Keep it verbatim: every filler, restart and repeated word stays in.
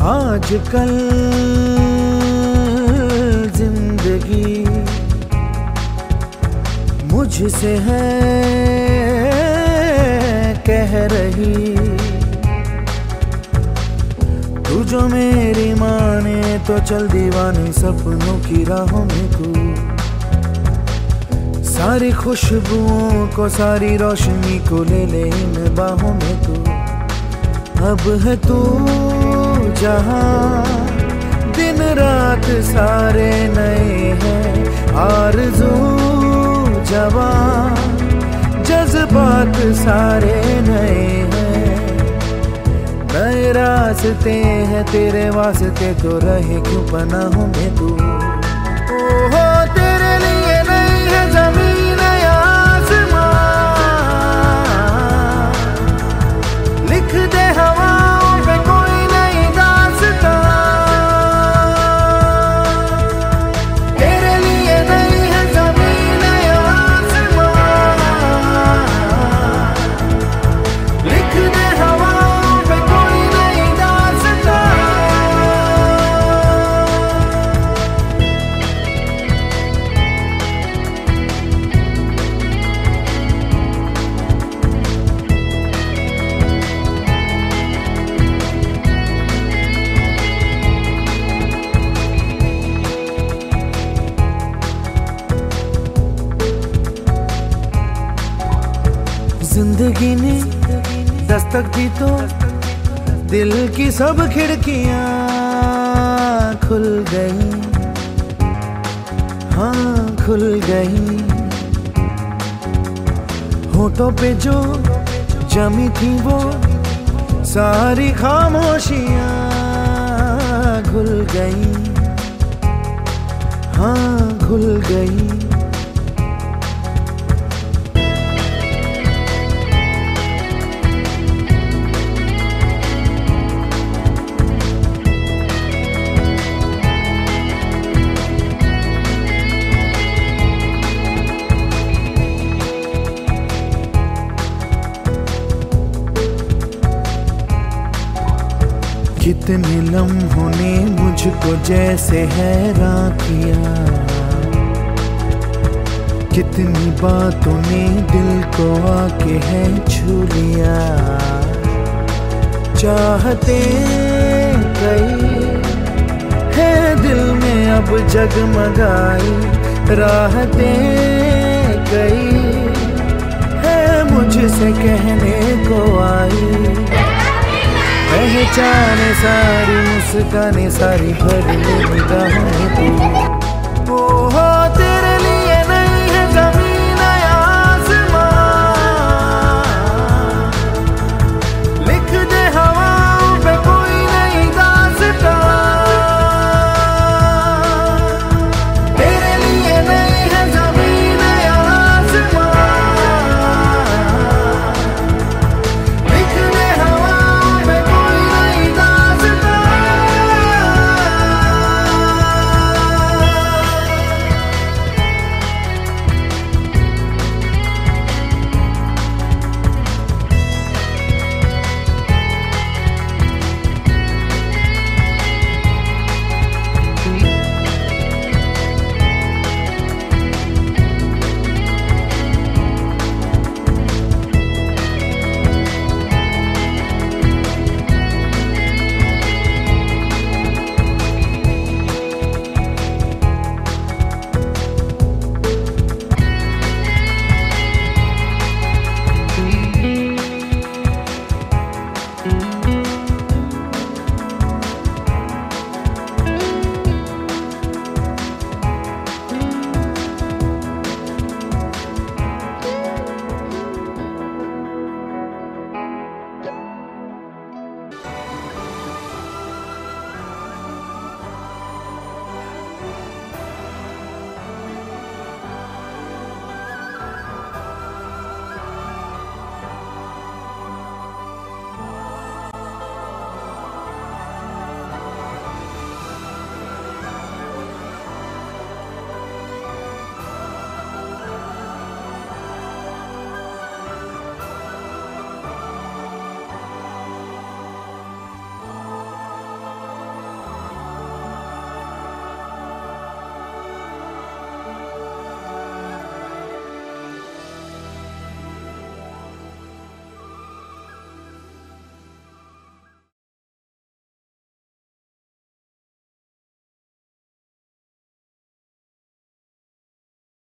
आजकल जिंदगी मुझसे है कह रही, तू जो मेरी माने तो चल दीवानी सपनों की राहों में तू। सारी खुशबुओं को सारी रोशनी को ले ले इन बाहों में तू। अब है तू जहां दिन रात सारे नए हैं, आरज़ू जवां जज्बात सारे नए हैं। नए रास्ते हैं तेरे वास्ते तो रहे क्यों पनाहों में तू। ओहो तेरे लिए नहीं है जमीन या आसमां, लिख दे हवाओं पे कोई नई दास्तां। तेरे लिए नहीं है जमीन या आसमां, लिख दे हवाओं पे कोई नई दास्तां। जिंदगी ने दस्तक दी तो दिल की सब खिड़कियां खुल गई, हाँ खुल गई। होठों पे जो जमी थी वो सारी खामोशियां खुल गई, हाँ खुल गई। कितने लम्हों ने मुझको जैसे हैरान किया, कितनी बातों ने दिल को आके है छू लिया। चाहते कई है दिल में अब जगमगाई, राहतें कई है मुझसे कहने को आई। पहचाने सारी मुस्काने सारी भर ले निगाहों में तू। ओहो तेरे लिए नहीं है जमीन